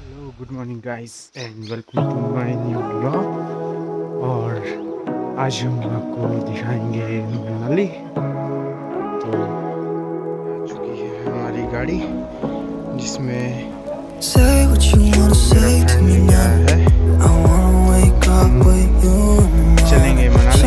Hello good morning guys and welcome to my new blog. और आज हम आपको दिखाएंगे मनाली। तो आ चुकी है हमारी गाड़ी जिसमें चलेंगे मनाली।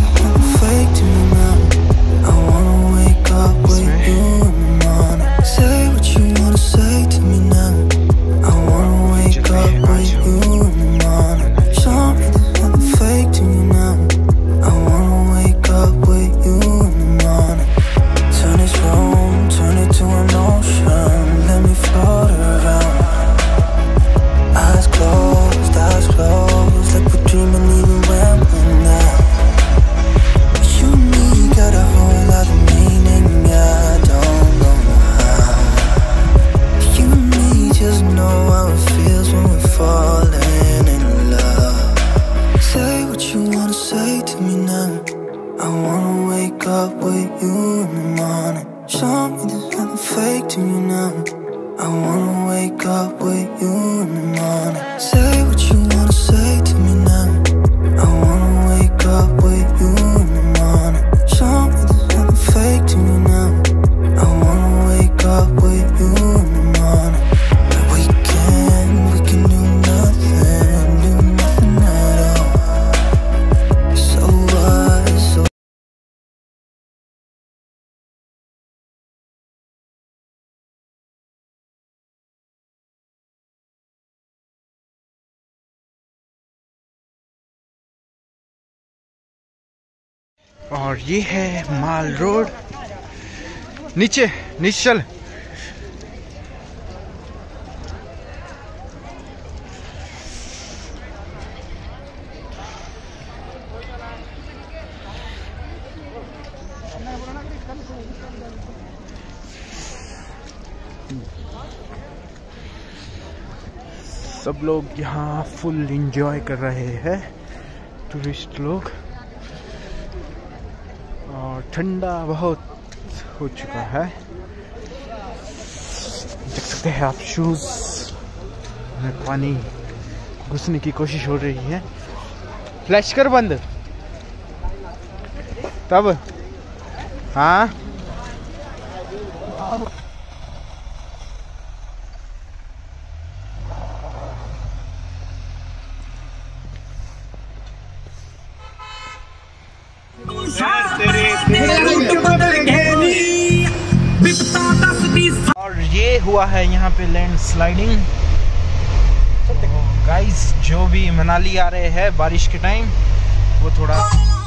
और ये है माल रोड। नीचे नीचे चल। सब लोग यहाँ फुल एंजॉय कर रहे हैं, टूरिस्ट लोग। और ठंडा बहुत हो चुका है, देख सकते हैं आप। शूज में पानी घुसने की कोशिश हो रही है। फ्लैश कर बंद तब। हाँ और ये हुआ है यहाँ पे लैंडस्लाइडिंग। गाइस जो भी मनाली आ रहे हैं बारिश के टाइम, वो थोड़ा